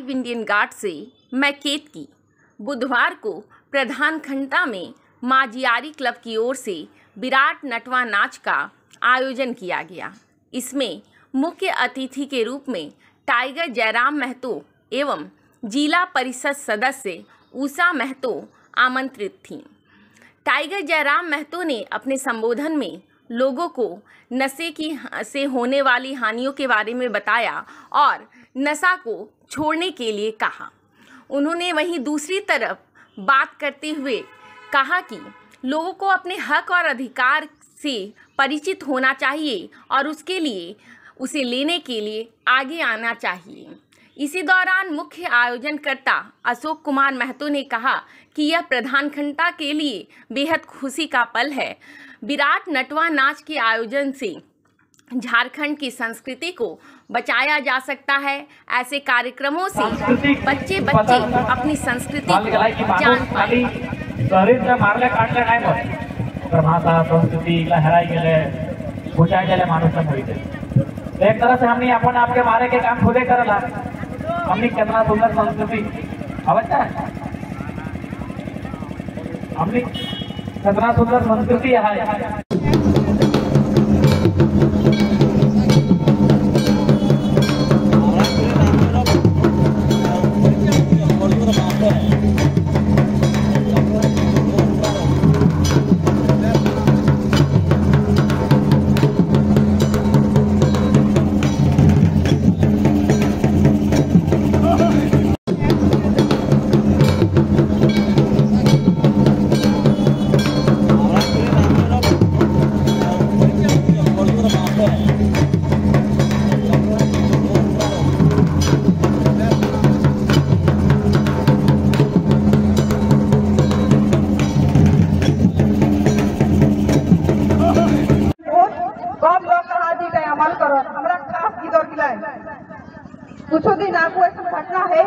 Live Indian guard से मैं केतकी। बुधवार को प्रधान खंडा में मां जियारी क्लब की ओर से विराट नटवा नाच का आयोजन किया गया। इसमें मुख्य अतिथि के रूप में टाइगर जयराम महतो एवं जिला परिषद सदस्य उषा महतो आमंत्रित थीं। टाइगर जयराम महतो ने अपने संबोधन में लोगों को नशे से होने वाली हानियों के बारे में बताया और नशा को छोड़ने के लिए कहा। उन्होंने वहीं दूसरी तरफ बात करते हुए कहा कि लोगों को अपने हक और अधिकार से परिचित होना चाहिए और उसके लिए उसे लेने के लिए आगे आना चाहिए। इसी दौरान मुख्य आयोजनकर्ता अशोक कुमार महतो ने कहा कि यह प्रधान खंडा के लिए बेहद खुशी का पल है। विराट नटवा नाच के आयोजन से झारखंड की संस्कृति को बचाया जा सकता है। ऐसे कार्यक्रमों से बच्चे अपनी संस्कृति को जान पाएंगे। एक तरह से हमने अपन आपके मारे के काम खुदे करला। हमने कितना सुंदर संस्कृति अवश्य हमने कितना सुंदर संस्कृति है। कुछ दिन आपको ऐसा घटना है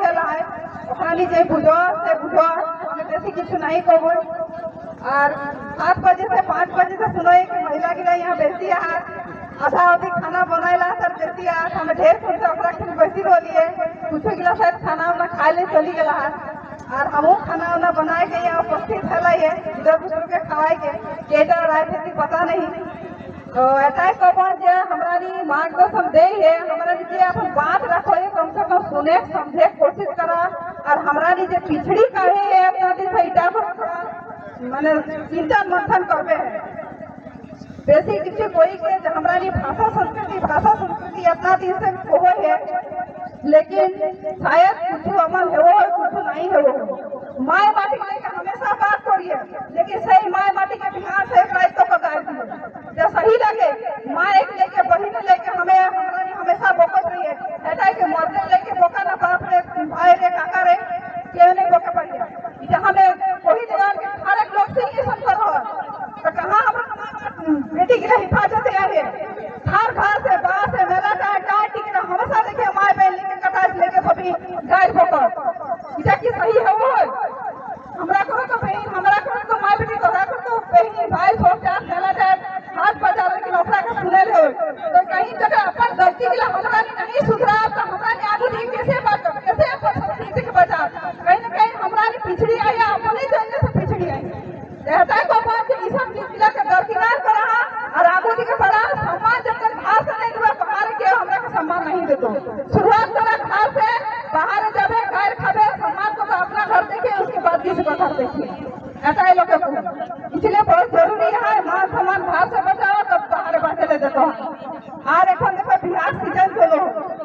जे बुझो से बुझो हमें बेसी कुछ नहीं कहो। और 7 बजे से 5 बजे से सुनो कि महिला गिरा यहाँ बेसी है आधा अवधि खाना बनाएला सर बेसी है। हमें ढेर सुन से बेसी बोलिए कुछ गिला शायद खाना वाना खाए ले चली गला है और हम खाना वाना बनाए के यहाँ उपस्थित है इधर बुजुर्ग के खवाए के राय थे पता नहीं। तो ऐसा कौन जो हमारी मार्गदर्शन दे है हमारी जे अपन बात रखो है कम से कम सुने समझे कोशिश करा और हमारी जे पिछड़ी कहे है अपना दिन सहीटा माने चिंता मंथन करबे है। बेसी किसी कोई के हमारी भाषा संस्कृति अपना दिन से हो है लेकिन शायद कुछ अमल है वो कुछ नहीं है वो माय माटी के हमेशा बात करिए लेकिन सही माय माटी के बिहार से राइतों का गाय जो सही लगे माँ एक लेके बहन लेके हमें हमेशा बोकत रही है ऐसा कि मर्दे लेके बोका ना बाप रे भाई रे काका रे क्यों नहीं बोके पड़ी जहाँ में कोई दीवार के हर एक लोग से ये सब कर रहा तो कहाँ हम बेटी की हिफाजत है हर घर से बाहर से मेला का गाय टिकट हमेशा देखे माए बहन लेके कटास लेके सभी गाय बोकर इधर की सही है वो हमरा करो तो बहन हमरा करो तो माए बेटी तो बहन भाई सोच जात मेला जाए हाथ बजा लेकिन अपना का सुने ले तो कहीं जगह अपन गलती के लिए हमरा नहीं सुधरा तो हमरा ने आगे नहीं कैसे बात कैसे अपन संस्कृति के बचा कहीं ना कहीं हमरा ने पिछड़ी आई अपने जन्म से पिछड़ी आई रहता है को बात कि सब जिला के दरकिनार करा और आगू जी के बड़ा सम्मान जब तक भाषण नहीं हुआ बाहर के हमरा का सम्मान नहीं देतो शुरुआत करा घर से बाहर जाबे घर खाबे सम्मान को अपना घर देखे उसके बाद किसी का घर देखिए ऐसा है लोगों को इसलिए बहुत जरूरी है मान सम्मान घर से बचाओ तब बाहर बांटे ले देता हूँ। और एक देखो बिहार सीजन चलो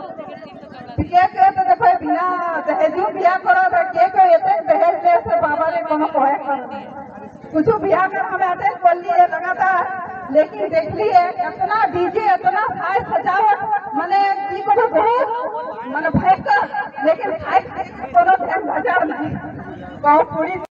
के तो देखो बिना दहेजू बिया करो तो के एते दहेज दे से बाबा ने कोनो कहे कर कुछ बिया कर हमें आते बोल लिए लगातार लेकिन देख लिए इतना डीजे इतना साज सजावट माने की को बहुत माने भयंकर लेकिन कोनो ध्यान बाजार नहीं बहुत पूरी